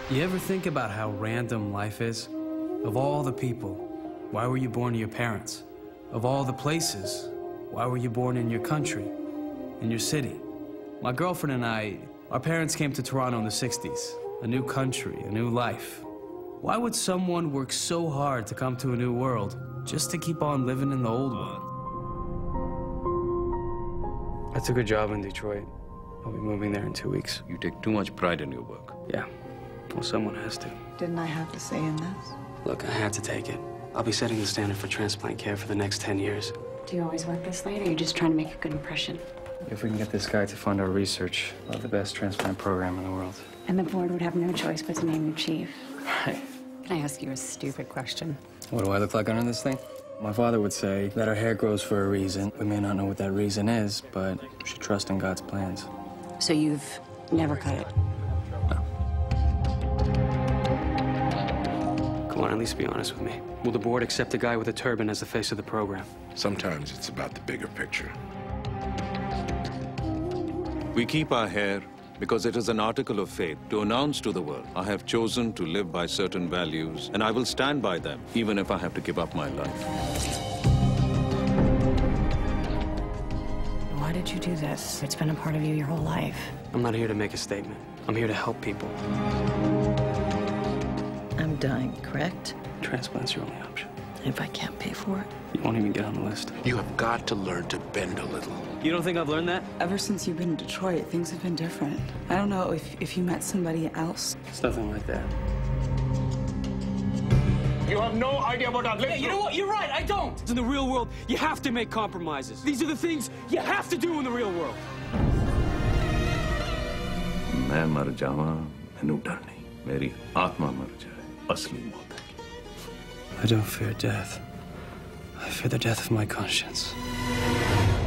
You ever think about how random life is? Of all the people, why were you born to your parents? Of all the places, why were you born in your country, in your city? My girlfriend and I, our parents came to Toronto in the 60s. A new country, a new life. Why would someone work so hard to come to a new world just to keep on living in the old one? I took a job in Detroit. I'll be moving there in 2 weeks. You take too much pride in your work. Yeah. Well, someone has to. Didn't I have to say in this? Look, I had to take it. I'll be setting the standard for transplant care for the next 10 years. Do you always work this late, or are you just trying to make a good impression? If we can get this guy to fund our research, we'll have the best transplant program in the world. And the board would have no choice but to name you chief. Right. Can I ask you a stupid question? What do I look like under this thing? My father would say that our hair grows for a reason. We may not know what that reason is, but we should trust in God's plans. So you've never cut it? No. Come on, at least be honest with me. Will the board accept a guy with a turban as the face of the program? Sometimes it's about the bigger picture. We keep our hair because it is an article of faith to announce to the world, I have chosen to live by certain values, and I will stand by them, even if I have to give up my life. Why did you do this? It's been a part of you your whole life. I'm not here to make a statement. I'm here to help people. I'm dying, correct? Transplant's your only option. If I can't pay for it? You won't even get on the list. You have got to learn to bend a little. You don't think I've learned that? Ever since you've been in Detroit, things have been different. I don't know if you met somebody else. It's nothing like that. You have no idea what I've lived through. You know what? You're right. I don't. In the real world, you have to make compromises. These are the things you have to do in the real world. मैं मर जावा, मैनू डर नहीं, मेरी आत्मा मर जाए, असली मौत है। I don't fear death. I fear the death of my conscience.